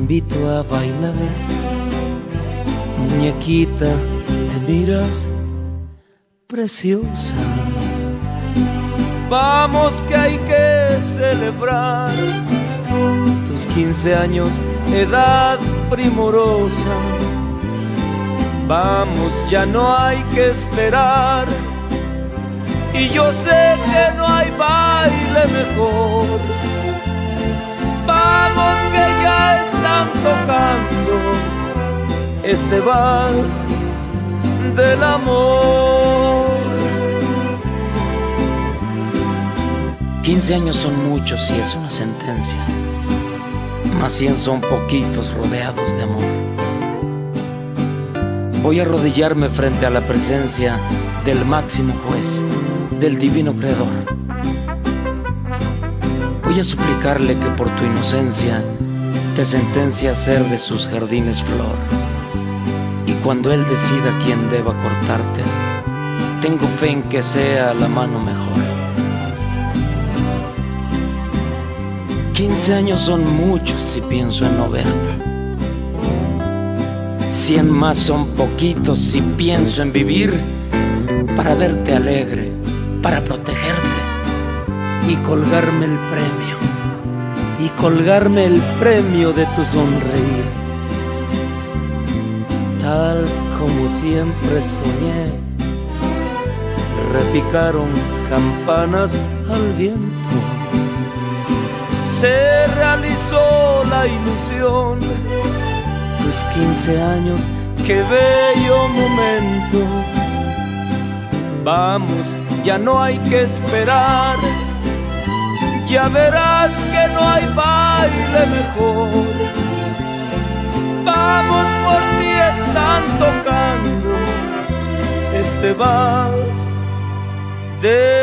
invito a bailar. Muñequita, te miras preciosa. Vamos que hay que celebrar tus 15 años, edad primorosa. Vamos, ya no hay que esperar. Y yo sé que no hay baile mejor. Vamos que ya están tocando este vals del amor. 15 años son muchos y es una sentencia, mas 100 son poquitos rodeados de amor. Voy a arrodillarme frente a la presencia del máximo juez, del divino creador. Voy a suplicarle que por tu inocencia te sentencia a ser de sus jardines flor. Y cuando él decida quién deba cortarte, tengo fe en que sea la mano mejor. 15 años son muchos si pienso en no verte. 100 más son poquitos si pienso en vivir para verte alegre, para protegerte y colgarme el premio, de tu sonreír. Tal como siempre soñé, repicaron campanas al viento. Se realizó la ilusión, tus 15 años, qué bello momento. Vamos, ya no hay que esperar, ya verás que no hay baile mejor. Vamos, por ti están tocando este vals de